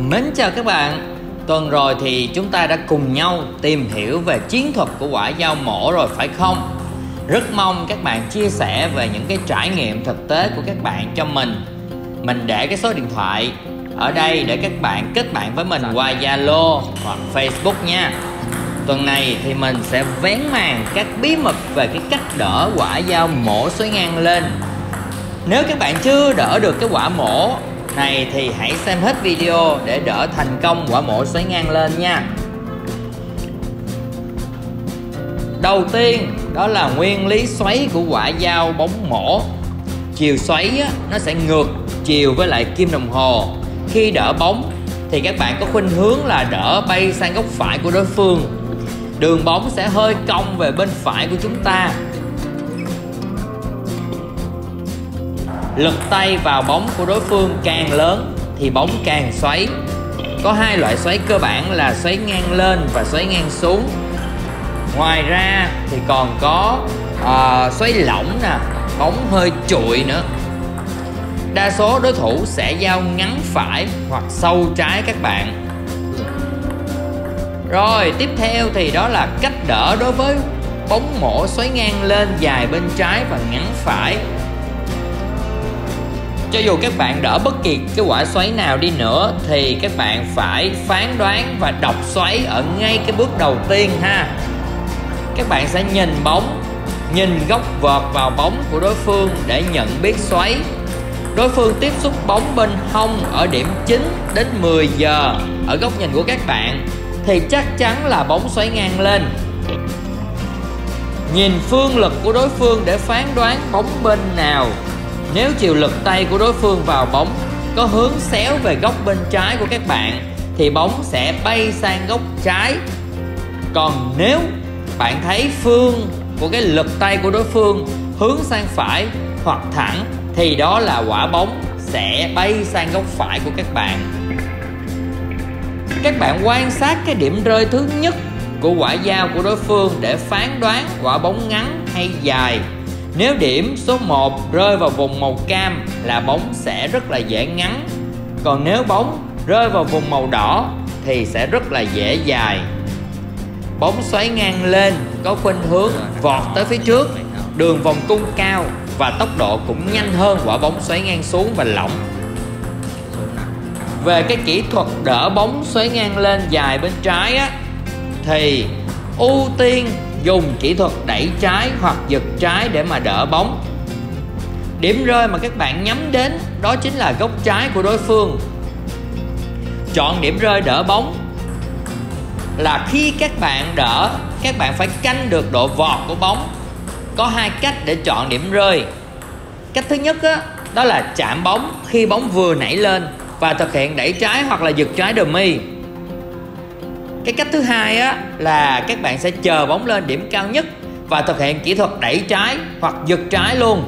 Mến chào các bạn. Tuần rồi thì chúng ta đã cùng nhau tìm hiểu về chiến thuật của quả dao mổ rồi phải không? Rất mong các bạn chia sẻ về những cái trải nghiệm thực tế của các bạn cho mình. Mình để cái số điện thoại ở đây để các bạn kết bạn với mình qua Zalo hoặc Facebook nha. Tuần này thì mình sẽ vén màn các bí mật về cái cách đỡ quả dao mổ xoáy ngang lên. Nếu các bạn chưa đỡ được cái quả mổ này thì hãy xem hết video để đỡ thành công quả mổ xoáy ngang lên nha. Đầu tiên đó là nguyên lý xoáy của quả dao bóng mổ. Chiều xoáy nó sẽ ngược chiều với lại kim đồng hồ. Khi đỡ bóng thì các bạn có khuynh hướng là đỡ bay sang góc phải của đối phương. Đường bóng sẽ hơi cong về bên phải của chúng ta. Lực tay vào bóng của đối phương càng lớn thì bóng càng xoáy. Có hai loại xoáy cơ bản là xoáy ngang lên và xoáy ngang xuống. Ngoài ra thì còn có xoáy lỏng nè, bóng hơi trụi nữa. Đa số đối thủ sẽ giao ngắn phải hoặc sâu trái các bạn. Rồi tiếp theo thì đó là cách đỡ đối với bóng mổ xoáy ngang lên dài bên trái và ngắn phải. Cho dù các bạn đỡ bất kỳ cái quả xoáy nào đi nữa thì các bạn phải phán đoán và đọc xoáy ở ngay cái bước đầu tiên ha. Các bạn sẽ nhìn bóng, nhìn góc vợt vào bóng của đối phương để nhận biết xoáy. Đối phương tiếp xúc bóng bên hông ở điểm 9 đến 10 giờ ở góc nhìn của các bạn thì chắc chắn là bóng xoáy ngang lên. Nhìn phương lực của đối phương để phán đoán bóng bên nào. Nếu chiều lực tay của đối phương vào bóng có hướng xéo về góc bên trái của các bạn thì bóng sẽ bay sang góc trái. Còn nếu bạn thấy phương của cái lực tay của đối phương hướng sang phải hoặc thẳng thì đó là quả bóng sẽ bay sang góc phải của các bạn. Các bạn quan sát cái điểm rơi thứ nhất của quả dao của đối phương để phán đoán quả bóng ngắn hay dài. Nếu điểm số 1 rơi vào vùng màu cam là bóng sẽ rất là dễ ngắn. Còn nếu bóng rơi vào vùng màu đỏ thì sẽ rất là dễ dài. Bóng xoáy ngang lên có khuynh hướng vọt tới phía trước, đường vòng cung cao và tốc độ cũng nhanh hơn quả bóng xoáy ngang xuống và lỏng. Về cái kỹ thuật đỡ bóng xoáy ngang lên dài bên trái thì ưu tiên dùng kỹ thuật đẩy trái hoặc giật trái để mà đỡ bóng. Điểm rơi mà các bạn nhắm đến đó chính là góc trái của đối phương. Chọn điểm rơi đỡ bóng là khi các bạn đỡ, các bạn phải canh được độ vọt của bóng. Có hai cách để chọn điểm rơi. Cách thứ nhất đó là chạm bóng khi bóng vừa nảy lên và thực hiện đẩy trái hoặc là giật trái dummy. Cái cách thứ hai là các bạn sẽ chờ bóng lên điểm cao nhất và thực hiện kỹ thuật đẩy trái hoặc giật trái luôn.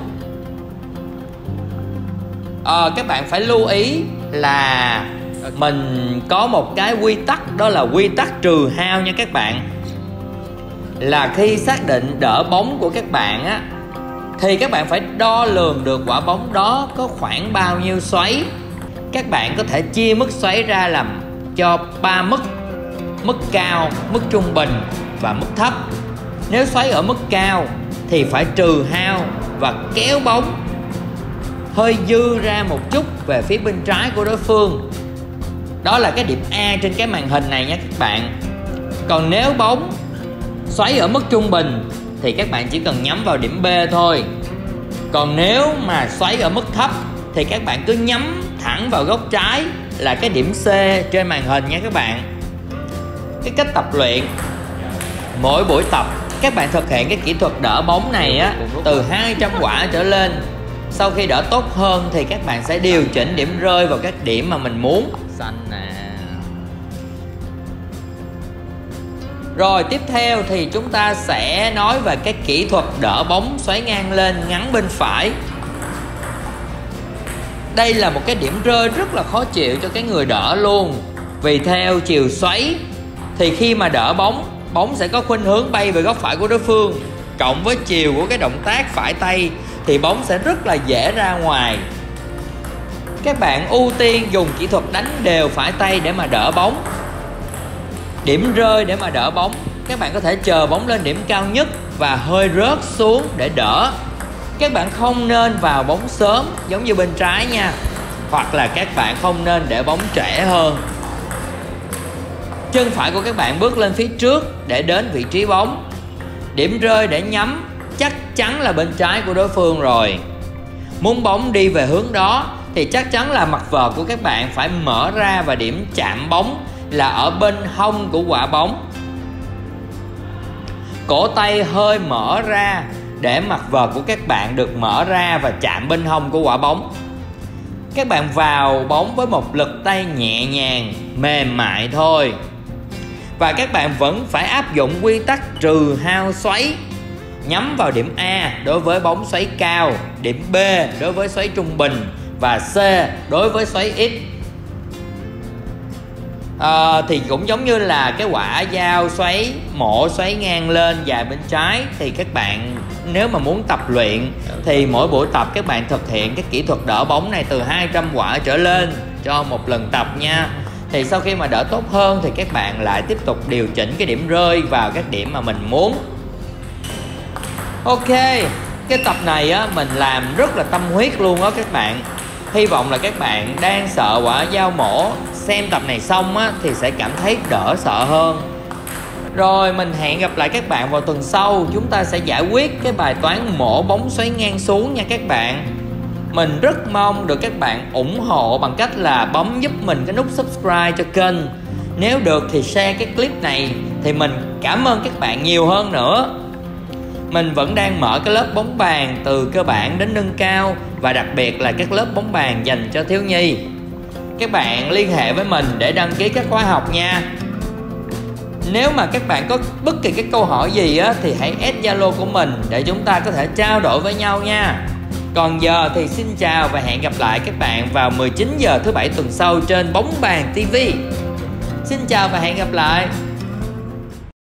Các bạn phải lưu ý là mình có một cái quy tắc, đó là quy tắc trừ hao nha các bạn. Là khi xác định đỡ bóng của các bạn thì các bạn phải đo lường được quả bóng đó có khoảng bao nhiêu xoáy. Các bạn có thể chia mức xoáy ra làm cho 3 mức: mức cao, mức trung bình và mức thấp. Nếu xoáy ở mức cao thì phải trừ hao và kéo bóng hơi dư ra một chút về phía bên trái của đối phương. Đó là cái điểm A trên cái màn hình này nha các bạn. Còn nếu bóng xoáy ở mức trung bình thì các bạn chỉ cần nhắm vào điểm B thôi. Còn nếu mà xoáy ở mức thấp thì các bạn cứ nhắm thẳng vào góc trái là cái điểm C trên màn hình nha các bạn. Cái cách tập luyện: mỗi buổi tập các bạn thực hiện cái kỹ thuật đỡ bóng này từ 200 quả trở lên. Sau khi đỡ tốt hơn thì các bạn sẽ điều chỉnh điểm rơi vào các điểm mà mình muốn. Rồi tiếp theo thì chúng ta sẽ nói về cái kỹ thuật đỡ bóng xoáy ngang lên ngắn bên phải. Đây là một cái điểm rơi rất là khó chịu cho cái người đỡ luôn. Vì theo chiều xoáy thì khi mà đỡ bóng, bóng sẽ có khuynh hướng bay về góc phải của đối phương. Cộng với chiều của cái động tác phải tay thì bóng sẽ rất là dễ ra ngoài. các bạn ưu tiên dùng kỹ thuật đánh đều phải tay để mà đỡ bóng, điểm rơi để mà đỡ bóng. Các bạn có thể chờ bóng lên điểm cao nhất và hơi rớt xuống để đỡ. Các bạn không nên vào bóng sớm giống như bên trái nha, hoặc là các bạn không nên để bóng trễ hơn. Chân phải của các bạn bước lên phía trước để đến vị trí bóng. Điểm rơi để nhắm chắc chắn là bên trái của đối phương rồi. Muốn bóng đi về hướng đó thì chắc chắn là mặt vợt của các bạn phải mở ra và điểm chạm bóng là ở bên hông của quả bóng. Cổ tay hơi mở ra để mặt vợt của các bạn được mở ra và chạm bên hông của quả bóng. Các bạn vào bóng với một lực tay nhẹ nhàng, mềm mại thôi. Và các bạn vẫn phải áp dụng quy tắc trừ hao xoáy. Nhắm vào điểm A đối với bóng xoáy cao, điểm B đối với xoáy trung bình và C đối với xoáy ít. Thì cũng giống như là cái quả dao xoáy, mổ xoáy ngang lên dài bên trái. Thì các bạn nếu mà muốn tập luyện thì mỗi buổi tập các bạn thực hiện cái kỹ thuật đỡ bóng này từ 200 quả trở lên cho một lần tập nha. Thì sau khi mà đỡ tốt hơn thì các bạn lại tiếp tục điều chỉnh cái điểm rơi vào các điểm mà mình muốn. Ok, cái tập này á mình làm rất là tâm huyết luôn á các bạn. Hy vọng là các bạn đang sợ quả dao mổ xem tập này xong á thì sẽ cảm thấy đỡ sợ hơn. Rồi mình hẹn gặp lại các bạn vào tuần sau. Chúng ta sẽ giải quyết cái bài toán mổ bóng xoáy ngang xuống nha các bạn. Mình rất mong được các bạn ủng hộ bằng cách là bấm giúp mình cái nút subscribe cho kênh. Nếu được thì share cái clip này thì mình cảm ơn các bạn nhiều hơn nữa. Mình vẫn đang mở cái lớp bóng bàn từ cơ bản đến nâng cao, và đặc biệt là các lớp bóng bàn dành cho thiếu nhi. Các bạn liên hệ với mình để đăng ký các khóa học nha. Nếu mà các bạn có bất kỳ cái câu hỏi gì á thì hãy add Zalo của mình để chúng ta có thể trao đổi với nhau nha. Còn giờ thì xin chào và hẹn gặp lại các bạn vào 19 giờ thứ Bảy tuần sau trên Bóng Bàn TV. Xin chào và hẹn gặp lại.